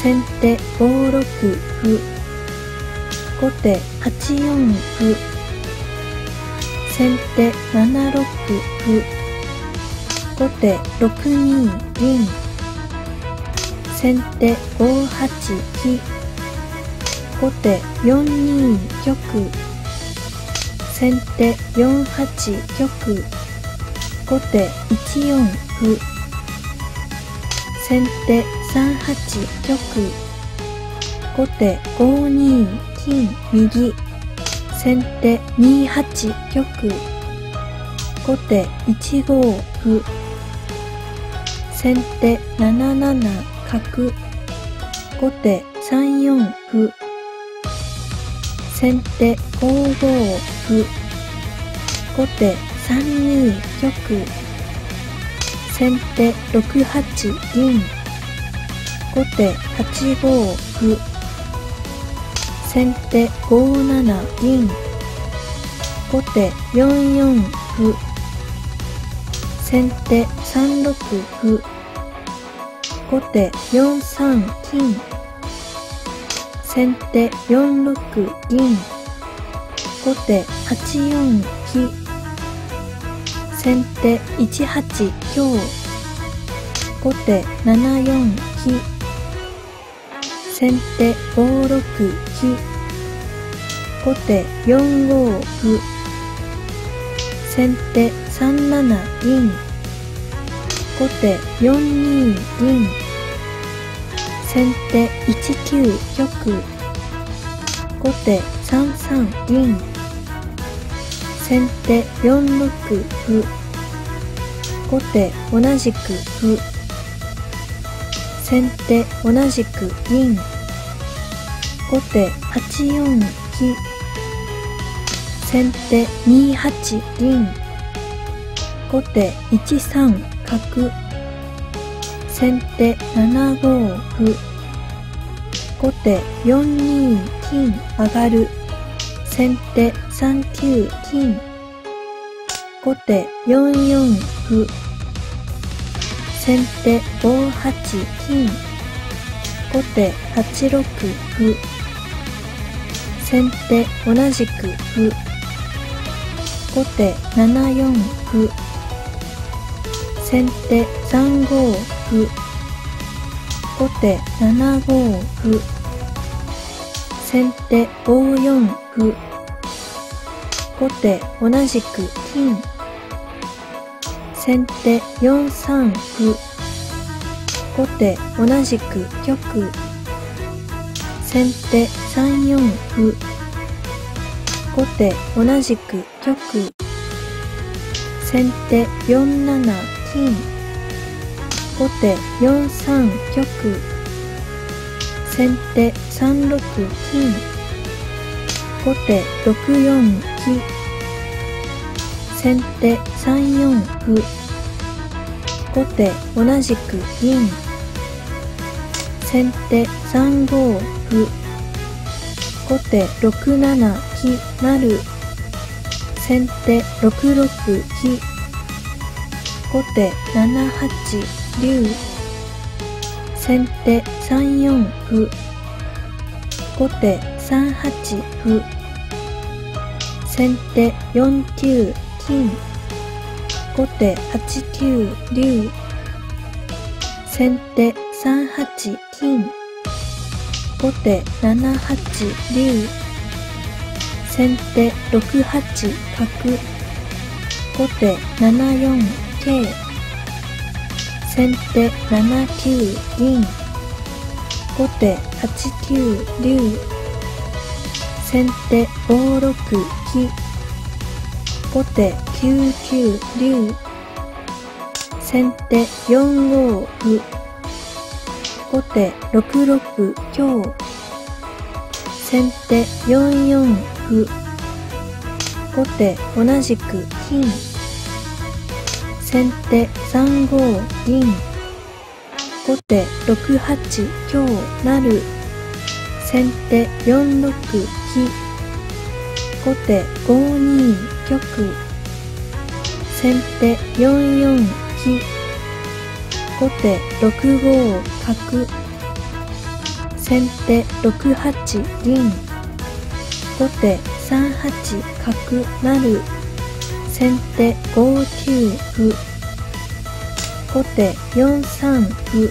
先手5六歩、後手8四歩、先手7六歩、後手6二銀、先手5八飛、後手4二玉、先手4八玉、後手1四歩、先手3八玉、後手5二金右、先手2八玉、後手1五歩、先手7七角、後手3四歩、先手5五歩、後手3二玉、先手6八銀、後手8五歩、先手5七銀、後手4四歩、先手3六歩、後手4三金、先手4六銀、後手8四飛、先手1八香、後手7四飛、先手5六飛、後手4五歩、先手3七銀、後手4二銀、先手1九玉、後手3三銀、先手4六歩、後手同じく歩、先手同じく銀、後手8四飛、先手2八銀、後手1三角、先手7五歩、後手4二金上がる、先手3九金、後手4四歩、先手5八金、後手8六歩、先手同じく歩、後手7四歩、先手3五歩、後手7五歩、先手5四歩、後手同じく金、先手4三歩、後手同じく玉、先手3四歩、後手同じく玉、先手4七金、後手4三玉、先手3六金、後手6四飛、先手3四歩、後手同じく銀、先手3五歩、後手6七飛成、先手6六飛、後手7八竜、先手3四歩、後手3八歩、先手4九金、後手8九竜、先手3八金、後手7八竜、先手6八角、後手7四桂、先手7九銀、後手8九竜、先手5六飛、後手9九竜、先手4五歩、後手6六香、先手4四歩、後手同じく金、先手3五銀、後手6八香成、先手4六飛、後手5二玉、先手4四飛、後手6五角、 先手6八銀、後手3八角成、先手5九歩、後手4三歩。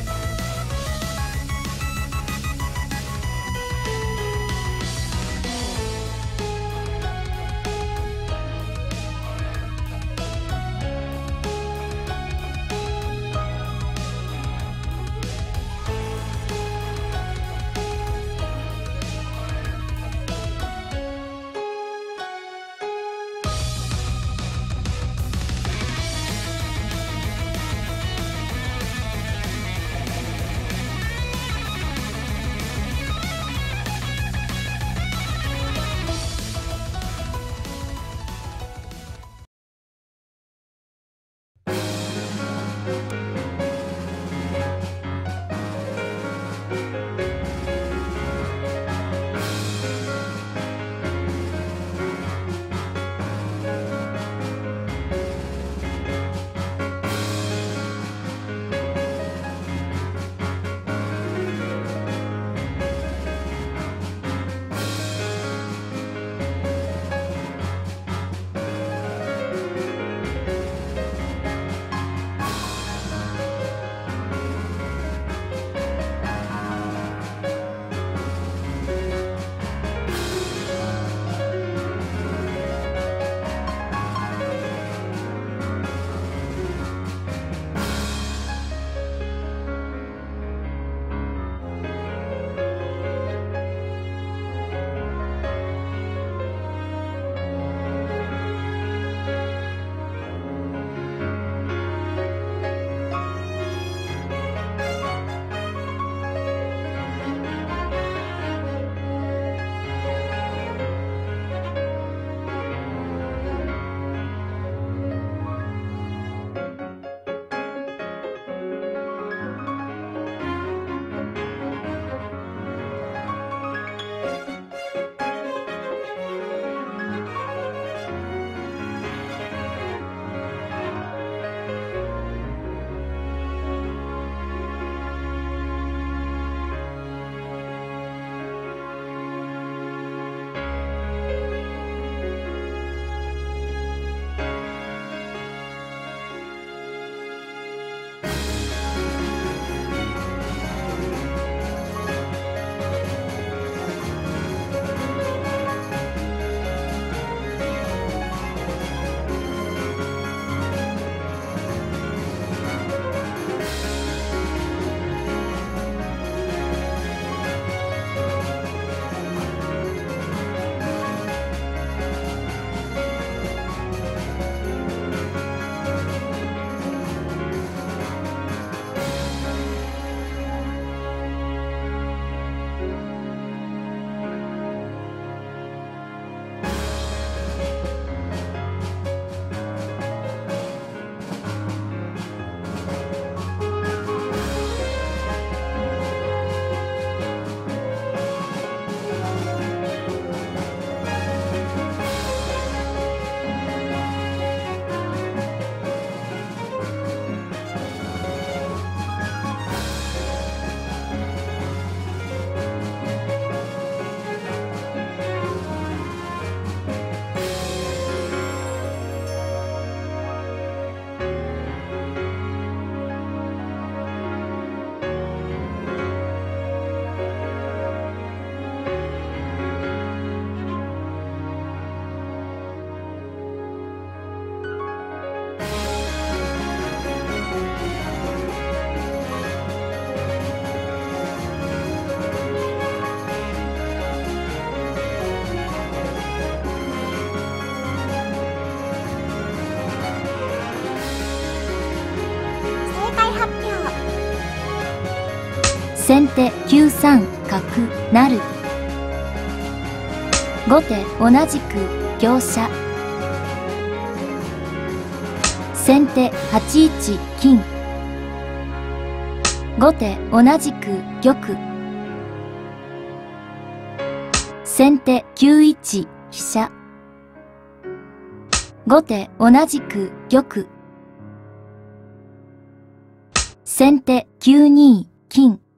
先手9三角成。後手同じく香車。先手8一金。後手同じく玉。先手9一飛車。後手同じく玉。先手9二金。